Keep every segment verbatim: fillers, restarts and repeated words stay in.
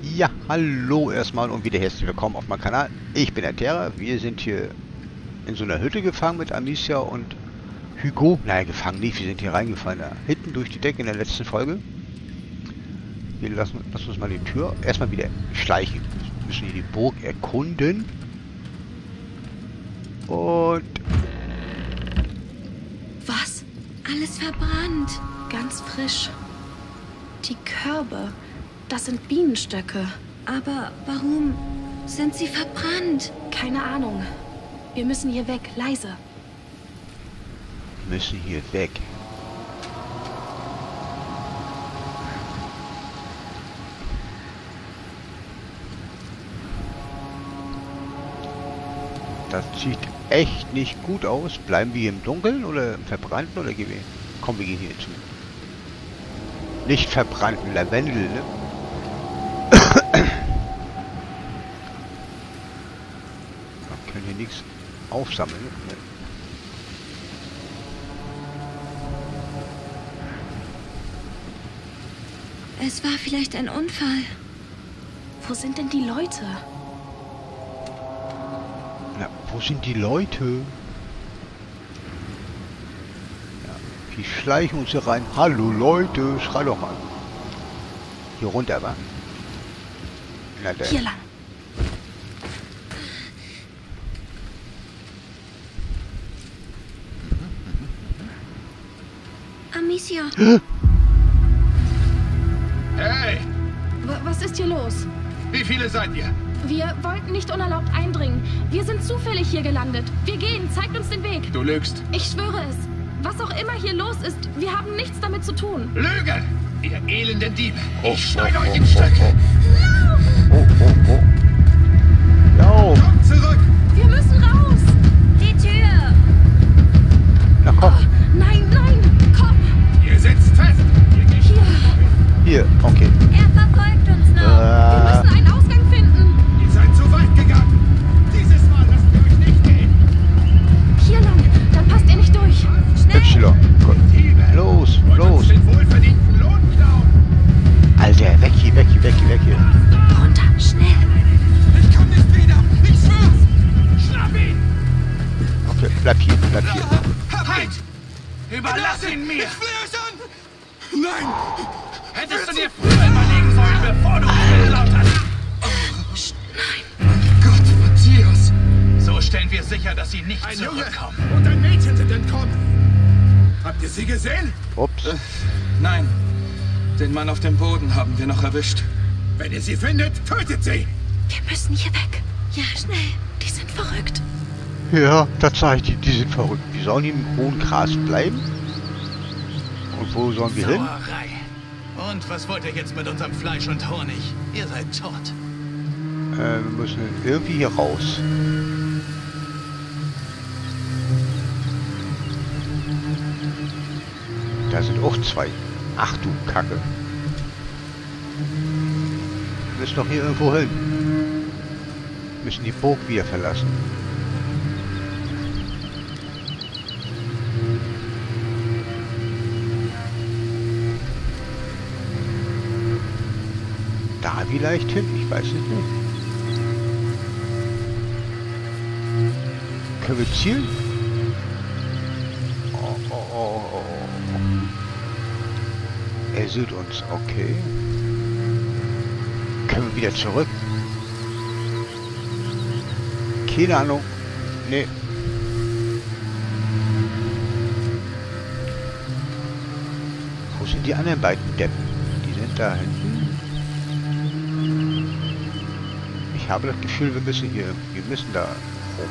Ja, hallo erstmal und wieder herzlich willkommen auf meinem Kanal. Ich bin der Terra. Wir sind hier in so einer Hütte gefangen mit Amicia und Hugo. Naja, gefangen nicht, wir sind hier reingefallen. Da hinten durch die Decke in der letzten Folge. Wir lassen, lassen uns mal die Tür erstmal wieder schleichen. Wir müssen hier die Burg erkunden. Und... Was? Alles verbrannt. Ganz frisch. Die Körbe. Das sind Bienenstöcke. Aber warum sind sie verbrannt? Keine Ahnung. Wir müssen hier weg, leise. Müssen hier weg. Das sieht echt nicht gut aus. Bleiben wir hier im Dunkeln oder im Verbrannten oder gehen wir? Komm, wir gehen hier zu. Nicht verbrannten Lavendel, ne? Wir können hier nichts aufsammeln. Ne? Es war vielleicht ein Unfall. Wo sind denn die Leute? Na, wo sind die Leute? Ja, die schleichen uns hier rein. Hallo Leute, schrei doch mal. Hier runter, wa? Na, der. Hier lang. Amicia. Hey! W was ist hier los? Wie viele seid ihr? Wir wollten nicht unerlaubt eindringen. Wir sind zufällig hier gelandet. Wir gehen, zeigt uns den Weg. Du lügst. Ich schwöre es. Was auch immer hier los ist, wir haben nichts damit zu tun. Lüge! Ihr elenden Diebe! Oh, Ich schneide oh, euch oh, in oh, Stücke! Oh, oh, oh. Lauf! Kommt zurück! Wir müssen raus! Die Tür! Na komm! Nein, nein! Komm! Ihr sitzt fest! Ihr geht Hier! Hier, okay. Er verfolgt uns noch! Äh, Wir müssen einen Ausgang finden! Ihr seid zu weit gegangen! Dieses Mal lassen wir euch nicht gehen! Hier lang! Dann passt ihr nicht durch! Y. Gut. Diebe! Los, Wollt los! uns den wohlverdienten Lohn klauen! Alter, weg hier, weg hier, weg hier, weg hier. Runter! Schnell! Ich komm nicht wieder! Ich schwör's! Schnapp ihn! Okay, bleib hier, bleib hier. Halt! Überlass ihn mir! Ich flehe euch an! Nein! Hättest du dir früher überlegen sollen, bevor du mich geklaut hast! Gott, Matthias! So stellen wir sicher, dass sie nicht Ein Junge zurückkommen. und ein Mädchen sind entkommen. Habt ihr sie gesehen? Ups. Nein, den Mann auf dem Boden haben wir noch erwischt. Wenn ihr sie findet, tötet sie! Wir müssen hier weg! Ja, schnell! Die sind verrückt! Ja, das sag ich dir, die sind verrückt. Wir sollen hier im hohen Gras bleiben. Und wo sollen wir hin? Sauerei. Und was wollt ihr jetzt mit unserem Fleisch und Honig? Ihr seid tot. Äh, wir müssen irgendwie hier raus. Da sind auch zwei. Ach du Kacke. Wir müssen doch hier irgendwo hin. Wir müssen die Burg wieder verlassen. Da vielleicht hin? Ich weiß es nicht. Können wir zielen? Oh, oh, oh, oh. Er sieht uns, okay. Können wir wieder zurück? Keine Ahnung. Nee. Wo sind die anderen beiden Deppen? Die sind da hinten. Ich habe das Gefühl, wir müssen hier, wir müssen da rum.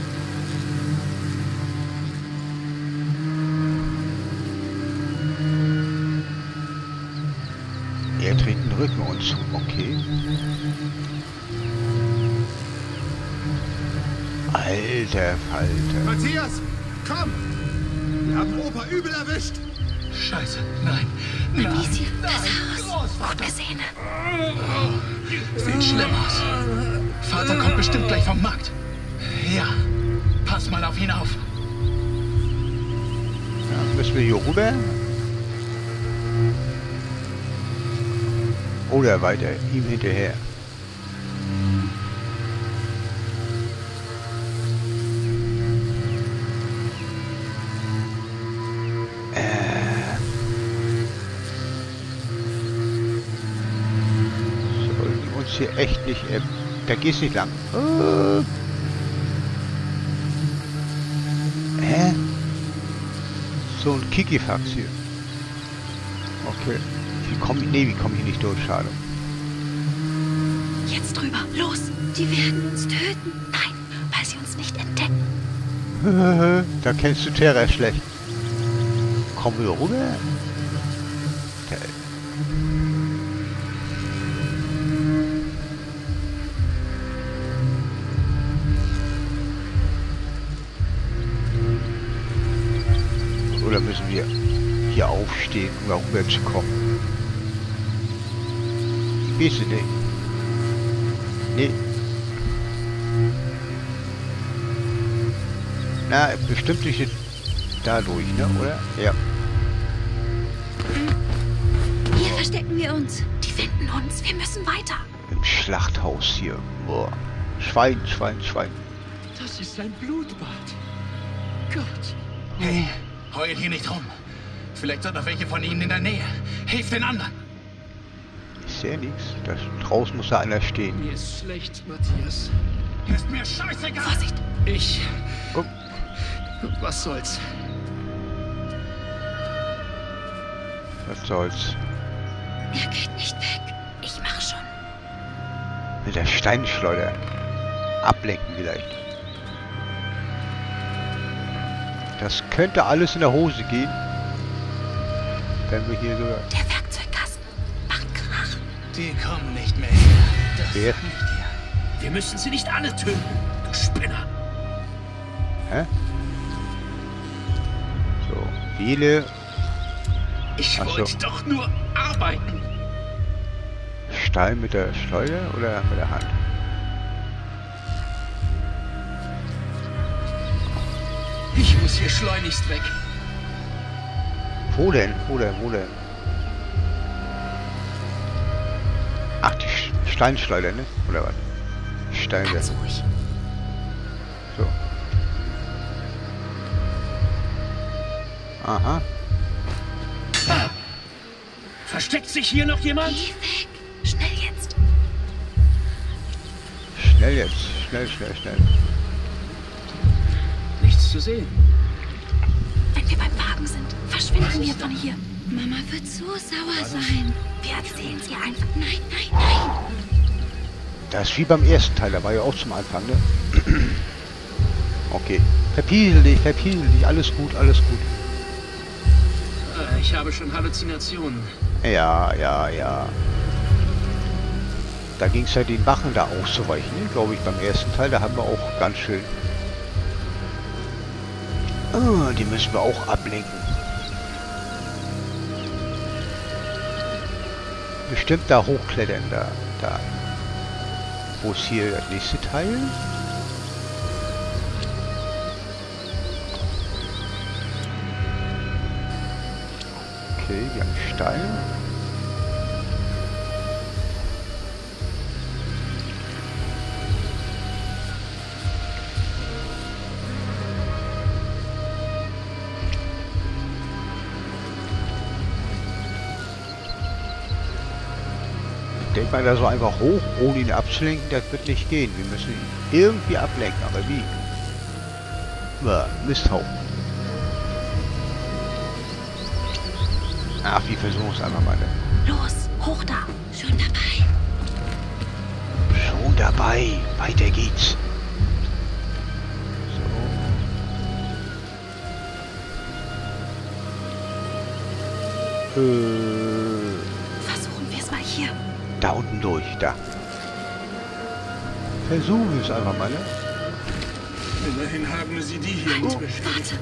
Er dreht den Rücken uns zu, okay. Alter Falter. Matthias, komm! Wir haben Opa übel erwischt! Scheiße, nein. Nein, Amicia, das nein, Haus! Gut Großvater. gesehen! Sieht schlimm aus. Vater kommt bestimmt gleich vom Markt. Ja, pass mal auf ihn auf. Ja, müssen wir hier rüber? Oder weiter ihm hinterher. Äh. Sollten uns hier echt nicht... Äh, da geht's nicht lang. Äh. Hä? So ein Kikifax hier. Okay. Wie komme ich... Nee, wie komme ich nicht durch? Schade. Jetzt drüber. Los. Die werden uns töten. Nein, weil sie uns nicht entdecken. Da kennst du Terra schlecht. Kommen wir rüber? Okay. Oder müssen wir hier aufstehen, um da rüber zu kommen? Ich weiß es nicht. Nee. Na, bestimmt durch dadurch, ne? Oder? Ja. Hier verstecken wir uns. Die finden uns. Wir müssen weiter. Im Schlachthaus hier. Boah. Schwein, Schwein, Schwein. Das ist ein Blutbad. Gott. Hey, heul hier nicht rum. Vielleicht sind noch welche von ihnen in der Nähe. Hilf den anderen. Ich sehe nichts. Das, draußen muss da einer stehen. Mir ist schlecht, Matthias. Ist mir scheißegal. Vorsicht. Ich... Guck. Was soll's? Was soll's. Er geht nicht weg. Ich mach schon. Mit der Steinschleuder. Ablenken vielleicht. Das könnte alles in der Hose gehen. Wenn wir hier sogar... Der Werkzeugkasten macht Krach. Die kommen nicht mehr her. Das Wer? sag ich dir. Wir müssen sie nicht alle töten, du Spinner. Hä? So, wähle. Ich Ach so. wollte doch nur arbeiten. Stein mit der Schleuder oder mit der Hand? Ich muss hier schleunigst weg. Wo denn? Wo denn? Wo denn? Ach, die Sch- Steinschleuder, ne? Oder was? Steine. Ganz ruhig. So. Aha. Versteckt sich hier noch jemand? Geh weg. Schnell jetzt. Schnell jetzt. Schnell, schnell, schnell. Nichts zu sehen. Wenn wir beim Wagen sind, verschwinden wir von hier. Mama wird so sauer sein. Wir erzählen sie einfach. Nein, nein, nein. Das ist wie beim ersten Teil, da war ja auch zum Anfang, ne? Okay. Verpiesel dich, verpiesel dich. Alles gut, alles gut. Äh, Ich habe schon Halluzinationen. Ja, ja, ja. Da ging es ja den Wachen da auszuweichen, ne? Glaube ich, beim ersten Teil. Da haben wir auch ganz schön... Ah, die müssen wir auch ablenken. Bestimmt da hochklettern, da, da. Wo ist hier das nächste Teil? Okay, wir haben Stein. Ich denke mal, da so einfach hoch, ohne ihn abzulenken, das wird nicht gehen. Wir müssen ihn irgendwie ablenken, aber wie? Ja, Misthaufen. Ach, wir versuchen es einfach mal. Los, hoch da. Schon dabei. Schon dabei. Weiter geht's. So. Äh, Versuchen wir es mal hier. da unten durch, da. Versuchen wir es einfach mal, ne? Immerhin haben sie die hier nicht beschädigt.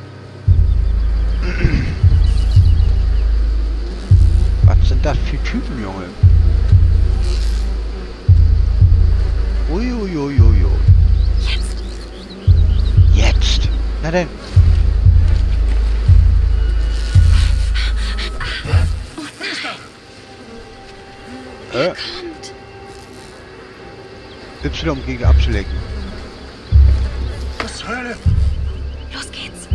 Warte. Was sind das für Typen, Junge? Uiuiuiui. Jetzt. Jetzt. Na denn. Er kommt. Y, um Gegner abzulenken. Was zur Hölle? Los geht's.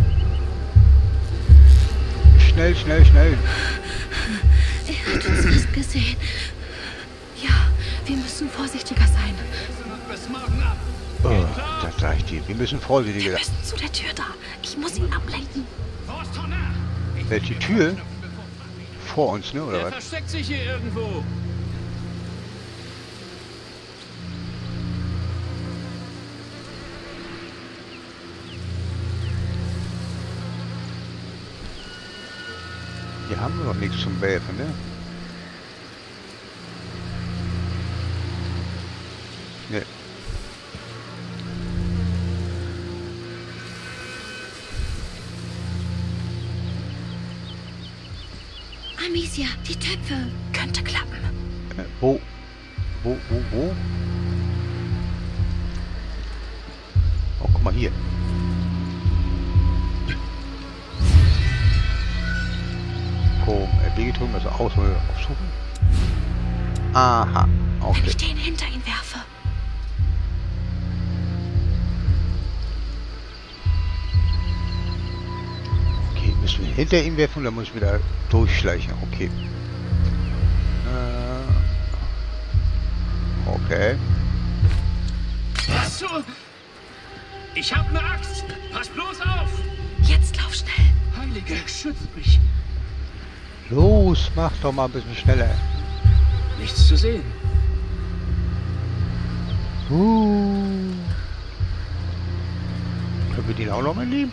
Schnell, schnell, schnell. Er hat uns fast gesehen. Ja, wir müssen vorsichtiger sein. Bis morgen ab. Oh, das sag ich dir. Wir müssen vorsichtiger Wir sein. müssen zu der Tür da. Ich muss ihn ablenken. Wo ist Tonner? Welche Tür? Vor uns, ne, oder Er was? versteckt sich hier irgendwo. Hier haben wir noch nichts zum Werfen, ne? Ne. Amicia, die Töpfe. Könnte klappen. Äh, wo? Wo, wo, wo? Oh, guck mal hier. Komm, R B getrunken, also Auswahl aufsuchen. Aha, Wenn okay. ich den hinter ihn werfe. Okay, müssen wir hinter ihm werfen, dann muss ich wieder durchschleichen. Okay. Äh, okay. Was so? Ich hab ne Axt. Pass bloß auf. Jetzt lauf schnell. Heilige, schützt mich. Los, mach doch mal ein bisschen schneller. Nichts zu sehen. Uh. Können wir den auch noch mal nehmen?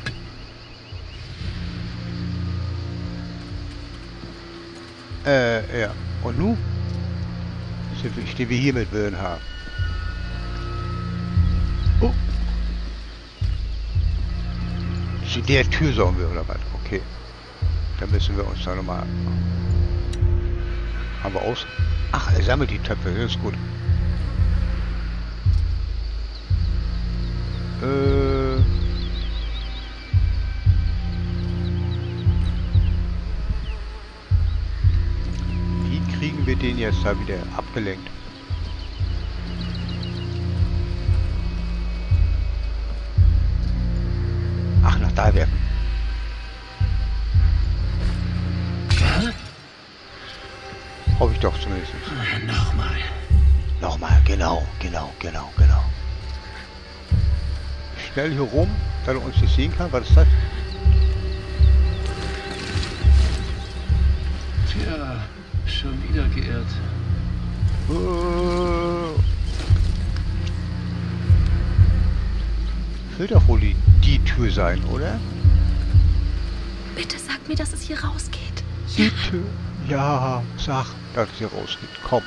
Äh, ja. Und nun? Sind wir- Stehen wir hier mit Willenhaar. Oh. Zu der Tür sollen wir, oder was? Okay. Dann müssen wir uns da nochmal... Haben wir aus... Ach, er sammelt die Töpfe, das ist gut. Äh... Wie kriegen wir den jetzt da wieder abgelenkt? Ach, nach da werfen. Hoffe ich doch zumindest. Nochmal. Nochmal, genau, genau, genau, genau. Schnell hier rum, dass er uns nicht sehen kann. Was ist das? Tja, schon wieder geirrt. Äh, Will doch wohl die, die Tür sein, oder? Bitte sag mir, dass es hier rausgeht. Bitte. Ja, sag, dass es hier rausgeht. Komm.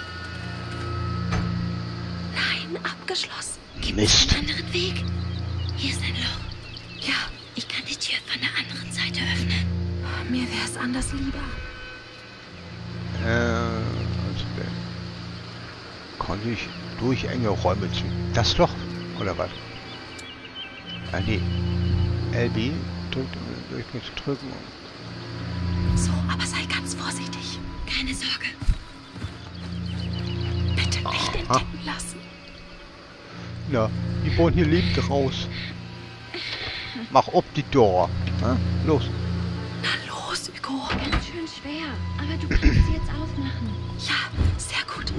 Nein, abgeschlossen. Gibt Mist. es einen anderen Weg? Hier ist ein Loch. Ja, ich kann die Tür von der anderen Seite öffnen. Mir wäre es anders lieber. Äh, also, äh, konnte ich durch enge Räume ziehen. Das Loch, oder was? Ah, nee. L B drückt, um durch mich zu drücken. So, aber sei ganz vorsichtig. Keine Sorge. Bitte nicht entdecken lassen. Ja, die wollen hier lebend raus. Mach ob die Door. Na, los. Na los, Hugo. Ganz schön schwer, aber du kannst sie jetzt aufmachen. Ja, sehr gut.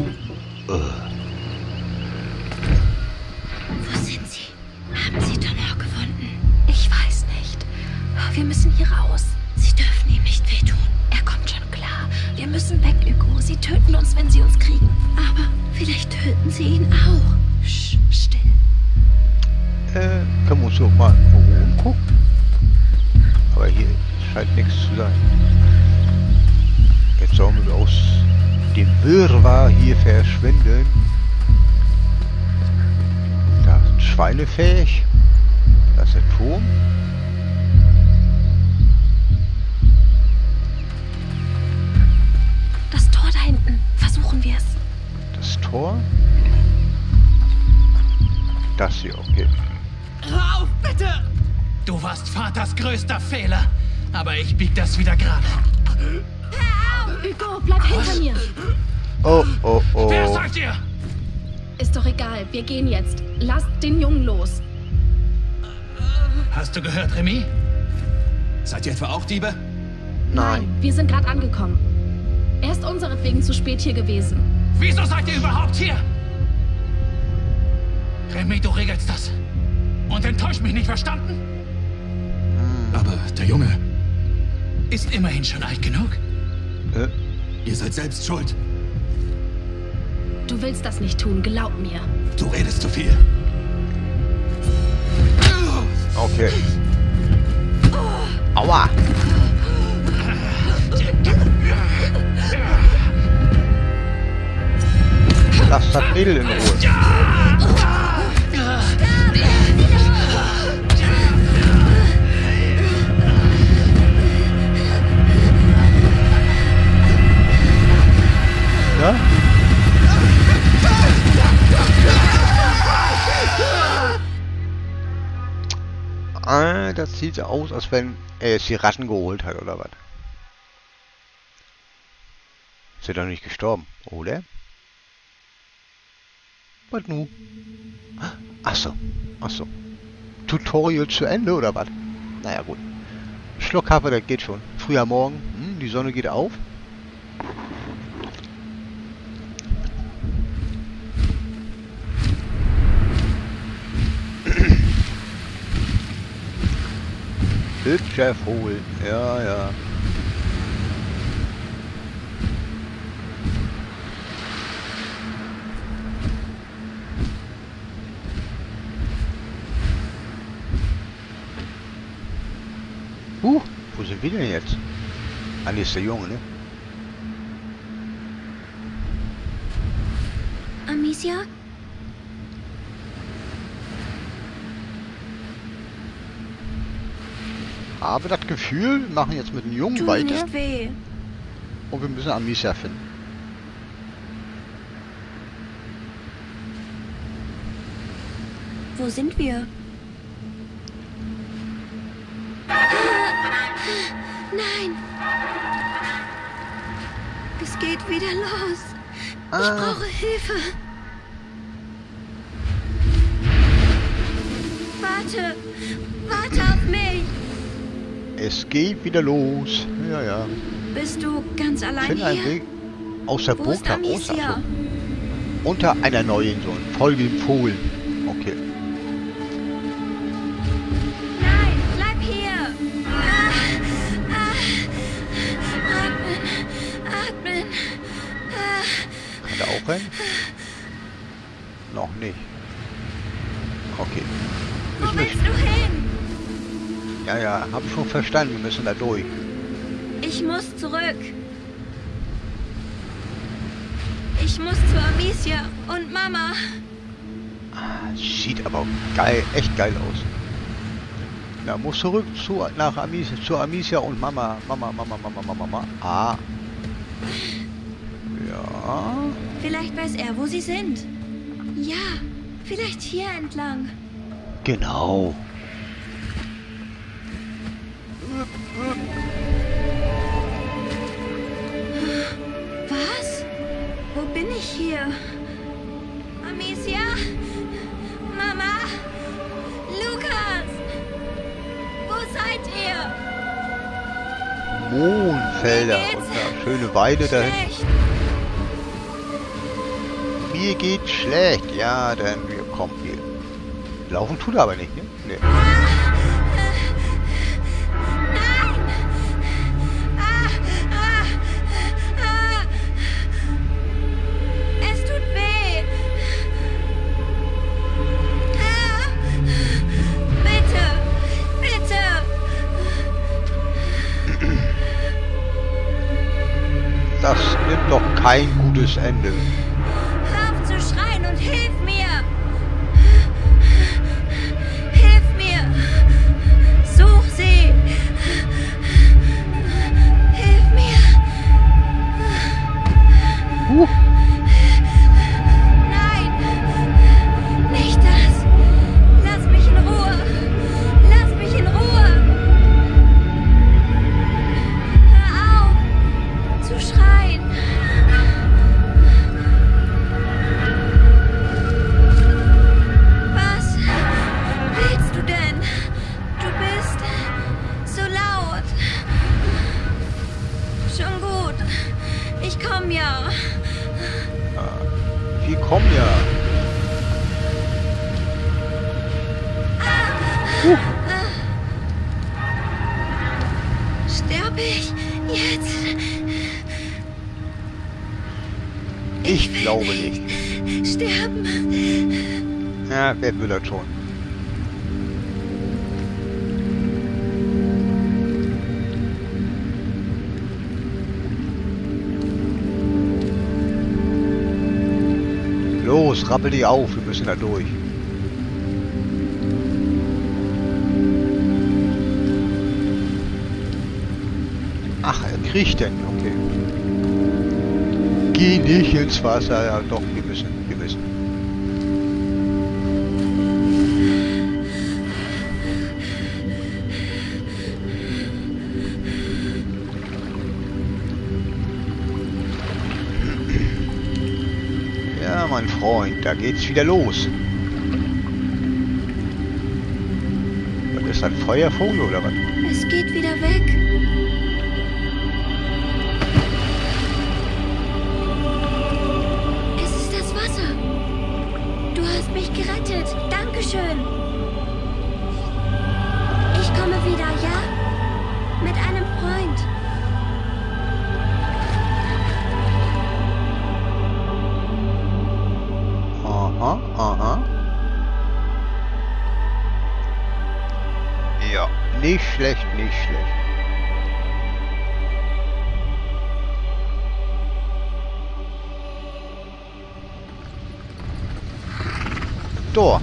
Wo sind sie? Haben sie Tonor gefunden? Ich weiß nicht. Wir müssen hier raus. Sie dürfen ihm nicht wehtun. Er kommt schon klar. Wir müssen weg, Hugo. Sie töten uns, wenn sie uns kriegen. Aber vielleicht töten sie ihn auch. Sch, still. Äh, können wir uns doch mal umgucken. Aber hier scheint nichts zu sein. Jetzt sollen wir aus dem Wirrwarr hier verschwinden. Da sind Schweine fähig. Da ist der Turm. Das Tor da hinten. Versuchen wir es. Das Tor. Das hier, okay. Hör auf, bitte! Du warst Vaters größter Fehler, aber ich bieg das wieder gerade. Hugo, bleib hinter mir. Oh, oh, oh. Wer seid ihr? Ist doch egal, wir gehen jetzt. Lasst den Jungen los. Hast du gehört, Remy? Seid ihr etwa auch Diebe? Nein. Wir sind gerade angekommen. Er ist unseretwegen zu spät hier gewesen. Wieso seid ihr überhaupt hier? Remy, du regelst das. Und enttäuscht mich nicht, verstanden? Aber der Junge, Ist immerhin schon alt genug. Äh? ihr seid selbst schuld. Du willst das nicht tun, glaub mir. Du redest zu viel. Okay. Aua. Lass das Mädel in Ruhe. Ja? Ah, das sieht so aus, als wenn er jetzt die Ratten geholt hat, oder was? Ist er doch nicht gestorben, oder? Was nu? Ach so, ach so. Tutorial zu Ende, oder was? Naja, gut. Schluck Kaffee, das geht schon. Früher Morgen, hm, die Sonne geht auf. Hübscher Vogel, ja, ja. Huh, wo sind wir denn jetzt? Ah, nee, ist der Junge, ne? Amicia? Habe das Gefühl, wir machen jetzt mit dem Jungen Tu mir weiter nicht weh. und wir müssen Amicia finden. Wo sind wir? Nein! Es geht wieder los. Ich Ah. brauche Hilfe. Warte! Warte auf mich! Es geht wieder los. Ja, ja. Bist du ganz allein Finde einen hier? Weg aus der Wo Burg ist heraus. Amicia? Ach so. Unter einer neuen Sonne. Folge dem Vogel. Okay. Nein, bleib hier! Ah, ah, atmen, atmen. Ah, Kann er auch rennen? Noch nicht. Okay. wo Müssen willst wir, du hin? ja, ja, hab schon verstanden. Wir müssen da durch. Ich muss zurück. Ich muss zu Amicia und Mama. Sieht aber geil, echt geil aus. Ja, muss zurück zu, nach Amicia, zu Amicia und Mama. Mama, Mama, Mama, Mama, Mama. Ah. Ja. Vielleicht weiß er, wo sie sind. Ja, vielleicht hier entlang. Genau. Was? Wo bin ich hier? Amicia? Mama? Lukas? Wo seid ihr? Mohnfelder Mir geht's und eine schöne Weide dahin. Schlecht. Mir geht's schlecht. Ja, denn wir kommen hier. Laufen tut er aber nicht, ne? Nee. Ah, ah, ah. Es tut weh. Ah. Bitte, bitte. Das nimmt doch kein gutes Ende. Hör auf zu schreien und hilf mir. Hilf mir. Such sie. Hilf mir. Huh. Nein. Nicht das. Lass mich in Ruhe. Lass mich in Ruhe. Hör auf zu schreien. komm ja. Uh. Sterbe ich jetzt? Ich glaube nicht. Sterben? Ja, wer will das schon? Los, rappel dich auf, wir müssen da durch. Ach, er kriecht denn, okay. Geh nicht ins Wasser, ja doch, wir müssen, wir müssen. Ja, mein Freund, da geht's wieder los. Was ist das, Feuervogel oder was? Es geht wieder weg. Es ist das Wasser. Du hast mich gerettet. Dankeschön. Ich komme wieder, ja? Mit einem Freund. Aha, aha. Ja, nicht schlecht, nicht schlecht. Tor.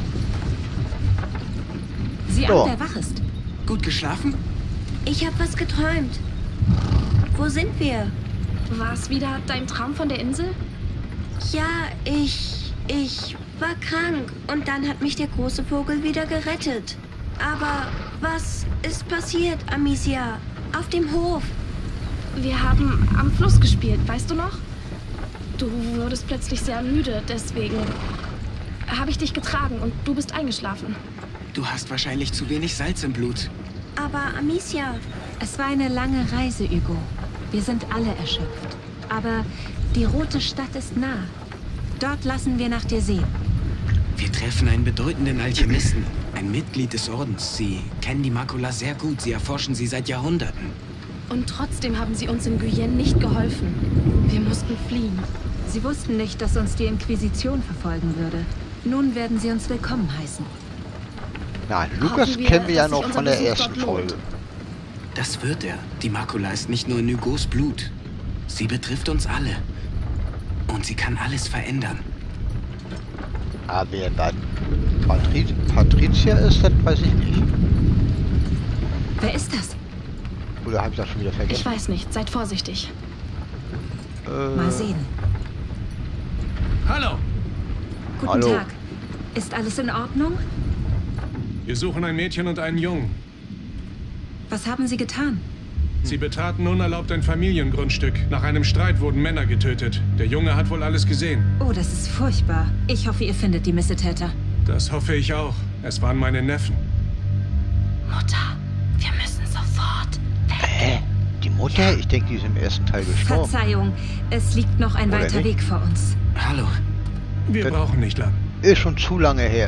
Sieh So. an, wer wach ist. Gut geschlafen? Ich habe was geträumt. Wo sind wir? War es wieder dein Traum von der Insel? Ja, ich... ich war krank und dann hat mich der große Vogel wieder gerettet. Aber was ist passiert, Amicia? Auf dem Hof. Wir haben am Fluss gespielt, weißt du noch? Du wurdest plötzlich sehr müde, deswegen habe ich dich getragen und du bist eingeschlafen. Du hast wahrscheinlich zu wenig Salz im Blut. Aber Amicia, Es war eine lange Reise, Hugo. Wir sind alle erschöpft. Aber die Rote Stadt ist nah. Dort lassen wir nach dir sehen. Wir treffen einen bedeutenden Alchemisten, ein Mitglied des Ordens. Sie kennen die Makula sehr gut. Sie erforschen sie seit Jahrhunderten. Und trotzdem haben sie uns in Guyenne nicht geholfen. Wir mussten fliehen. Sie wussten nicht, dass uns die Inquisition verfolgen würde. Nun werden sie uns willkommen heißen. Nein, Lukas Hoffen wir, kennen wir ja dass sich noch unser von der Besuch ersten dort lohnt. Folge. Das wird er. Die Makula ist nicht nur in Hugos Blut. Sie betrifft uns alle. Und sie kann alles verändern. Aber wer dann Patri Patricia ist, das weiß ich nicht. Wer ist das? Oder habe ich das schon wieder Ich vergessen? weiß nicht, seid vorsichtig. Äh, Mal sehen. Hallo, Guten Hallo. Tag. Ist alles in Ordnung? Wir suchen ein Mädchen und einen Jungen. Was haben Sie getan? Sie betraten unerlaubt ein Familiengrundstück. Nach einem Streit wurden Männer getötet. Der Junge hat wohl alles gesehen. Oh, das ist furchtbar. Ich hoffe, ihr findet die Missetäter. Das hoffe ich auch. Es waren meine Neffen. Mutter, wir müssen sofort weg. Hä? Die Mutter? Ich denke, die ist im ersten Teil gestorben. Verzeihung, es liegt noch ein Oder weiter nicht? Weg vor uns. Hallo. Wir Das- brauchen nicht lang. Ist schon zu lange her.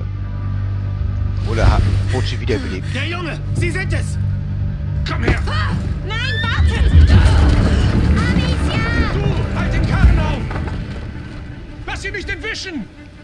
Oder hat, wurde sie wiederbelebt? der Junge, Sie sind es! Komm her! nein, wartet! Amicia! Du, halt den Karren auf! Lass sie nicht entwischen!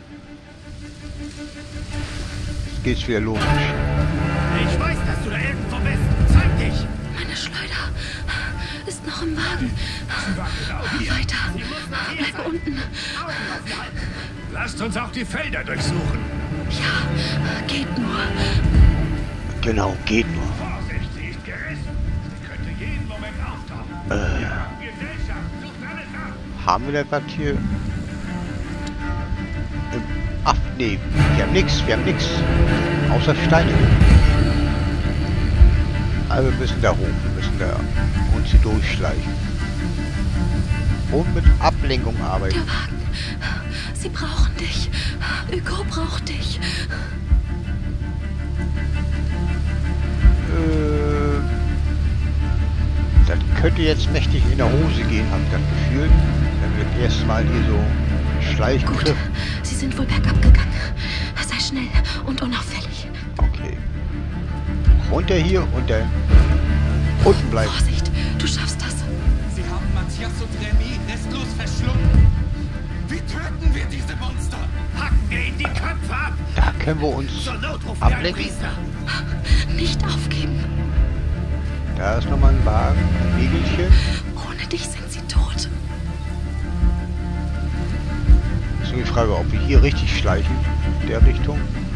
Jetzt geht's wieder los. Ich weiß, dass du da irgendwo bist. Zeig dich! Meine Schleuder ist noch im Wagen. Weiter. Bleib unten. Lasst uns auch die Felder durchsuchen. Ja, geht nur. Genau, geht nur. Vorsicht, sie ist gerissen. Sie könnte jeden Moment auftauchen. Wir haben Gesellschaft, sucht alles ab. Haben wir das was hier? Ähm, Ach, nee, wir haben nichts, wir haben nichts. Außer Steine. Also wir müssen da hoch, wir müssen da uns hier durchschleichen. Und mit Ablenkung arbeiten. Der Wagen. Sie brauchen dich. Hugo braucht dich. Äh, das könnte jetzt mächtig in der Hose gehen, habe ich das Gefühl. Wenn wir das erste Mal hier so Schleichen. Gut, sie sind wohl bergab gegangen. Sei schnell und unauffällig. Okay. Runter hier und dann unten bleiben. Vorsicht, du schaffst das. Sie haben Matthias und Remy restlos verschlungen. Wie töten wir diese Monster? Hacken wir ihnen die Köpfe ab! Da können wir uns Zur Not rufen wir einen ablenken. Priester. Nicht aufgeben. Da ist nochmal ein Wagen, ein Wegelchen. Ohne dich sind sie tot. Ist nur die Frage, ob wir hier richtig schleichen, in der Richtung.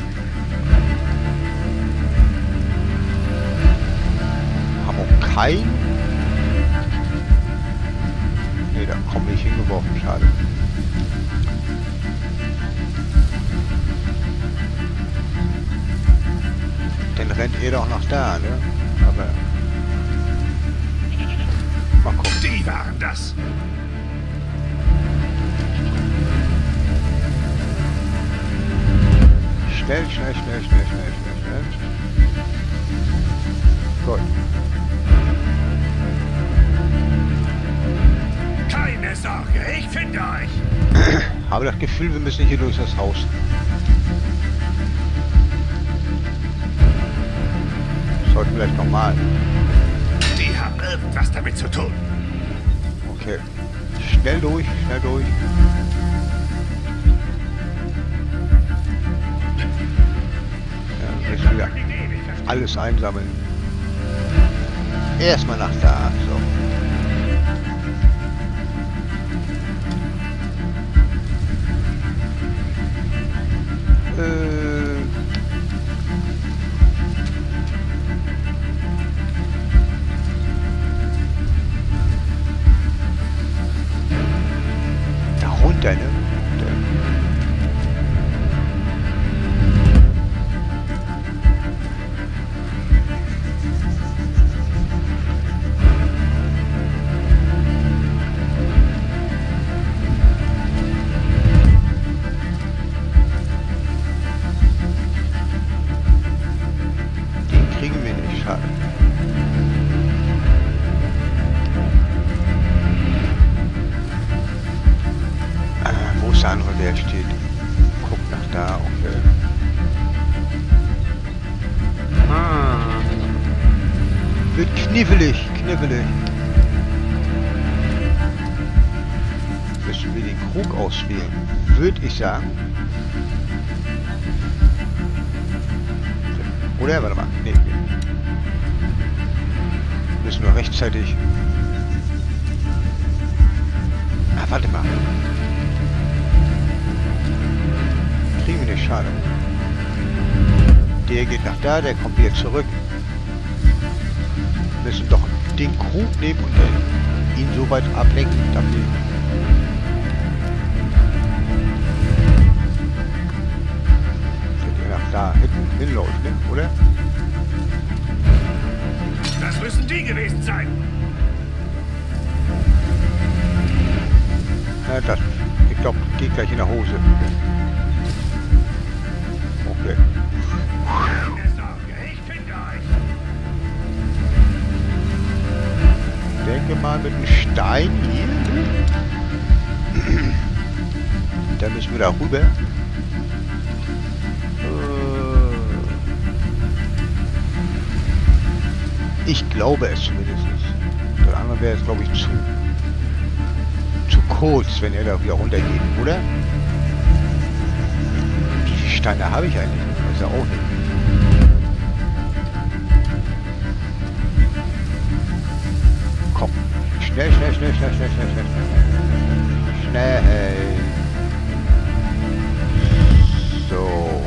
Haben auch keinen. Ne, da kommen wir nicht hingeworfen, schade. Dann rennt er doch noch da, ne? Aber mal gucken. Die waren das. Schnell, schnell, schnell, schnell, schnell, schnell, schnell. Gut. Keine Sorge, ich finde euch. Habe das Gefühl, wir müssen hier durch das Haus. Sollten vielleicht nochmal. Die haben irgendwas damit zu tun. Okay. Schnell durch, schnell durch. Ja, jetzt wieder alles einsammeln. Erstmal nach da. So. Äh. Da runter, ne? Da. Den kriegen wir nicht, schade. Ah, wo ist der andere, der steht? Guck nach da, okay. Ah. Wird kniffelig, kniffelig. Müssen wir den Krug auswählen? Würde ich sagen. Oder? Warte mal. Nee. Müssen wir rechtzeitig. Ah, warte mal. Kriegen wir nicht, schade. Der geht nach da, der kommt wieder zurück. Wir müssen doch den Krug nehmen und dann ihn so weit ablenken, damit er nach da hinten hinläuft, ne? Oder? Das müssen die gewesen sein. Ja, das, ich glaube, geht gleich in der Hose. Okay. Keine Sorge, ich finde euch. Denke mal mit einem Stein hier. Da müssen wir da rüber. Ich glaube es zumindest. Der andere wäre es, glaube ich, zu, zu kurz, wenn er da wieder runtergeht, oder? Wie viele Steine habe ich eigentlich? Das ist ja auch nicht. Komm. Schnell, schnell, schnell, schnell, schnell, schnell, schnell, schnell. Schnell. So.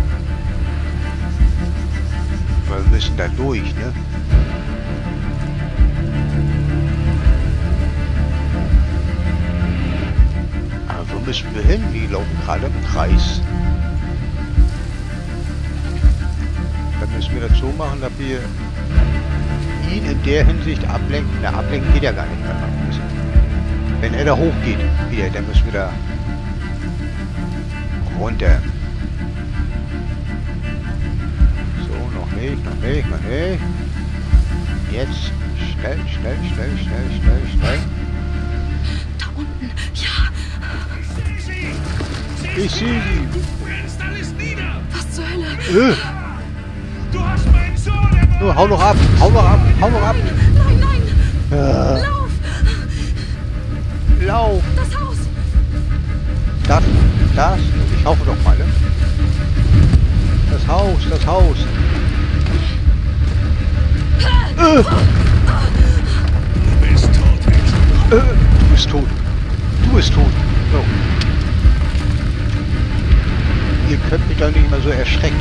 Wir müssen da durch, ne? Aber wo müssen wir hin? Wir laufen gerade im Kreis. Dann müssen wir das so machen, dass wir ihn in der Hinsicht ablenken. Na, ablenken geht ja gar nicht mehr. Wenn er da hochgeht, wieder, dann müssen wir da runter. So, noch nicht, noch nicht, noch nicht. Jetzt schnell, schnell, schnell, schnell, schnell, schnell. Da unten, ja. Ich sehe sie. Ich sehe sie. Brennst alles nieder! Was zur Hölle? Äh. Du hast meinen Sohn ermordet! Nur, hau doch ab. Hau doch ab. Hau doch ab. Nein, nein! Äh, Lauf! lauf. Das Haus! Das, das. Ich hoffe doch mal, ne? Das Haus, das Haus. Äh. Du bist tot, Mensch. Äh, du bist tot. Du bist tot. So. Ihr könnt mich doch nicht mehr so erschrecken.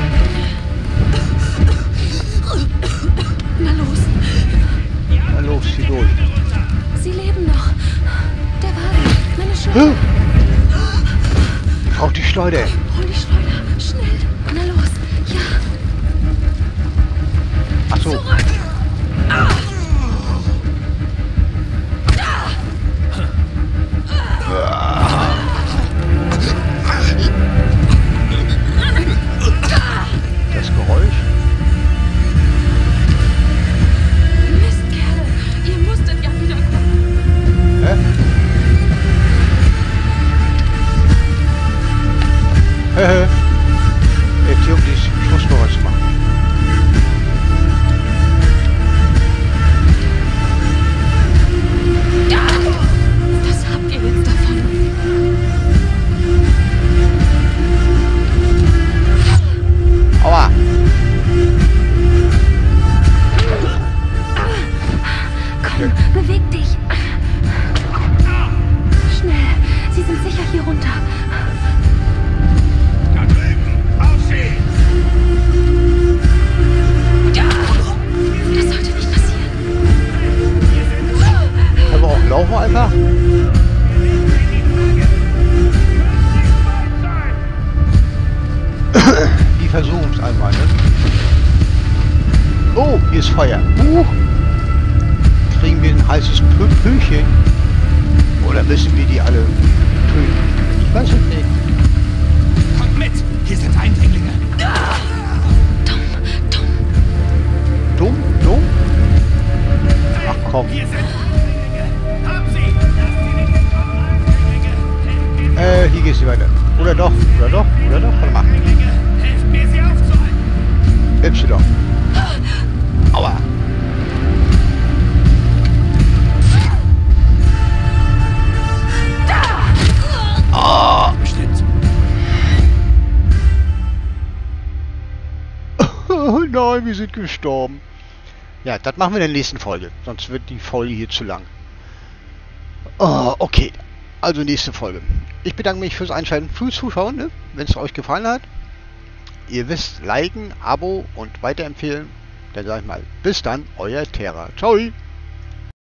Na los! Na los, zieh durch. Sie leben noch. Der Wagen, meine Schleuder. Hä? Braucht die Schleuder. Hol die Schleuder, schnell. Na los, ja. Ach so. Zurück! Ah. Das Geräusch. Mistkerle, ihr musstet ja wiederkommen. Hä? Hehe. Jetzt hier um die Schlussgeräusch zu machen. Was habt ihr jetzt davon? Aua. Komm, beweg dich. Schnell, sie sind sicher hier runter. Da drüben! Auf sie! Das sollte nicht passieren. Können wir auch laufen einfach? Die versuchen es einmal, ne? Oh, hier ist Feuer. Huch. Kriegen wir ein heißes Pö- Pöchen? Oder müssen wir die alle töten? Ich weiß es nicht. Kommt mit! Hier sind Eindringlinge! Dumm, dumm. Dumm, dumm? Ach komm. Hier sind Eindringlinge! Hab sie! Lasst sie nicht entkommen, Eindringlinge! Äh, hier geht's nicht weiter. Oder doch, oder doch, oder doch. Warte mal. Eindringlinge! Helft mir, sie aufzuhalten! Y. Aua. Ah. Bestimmt. Oh nein, wir sind gestorben. Ja, das machen wir in der nächsten Folge. Sonst wird die Folge hier zu lang. Oh, okay. Also nächste Folge. Ich bedanke mich fürs Einschalten, fürs Zuschauen. Ne? Wenn es euch gefallen hat, ihr wisst, liken, Abo und weiterempfehlen. Dann sage ich mal, bis dann, euer Terra. Ciao.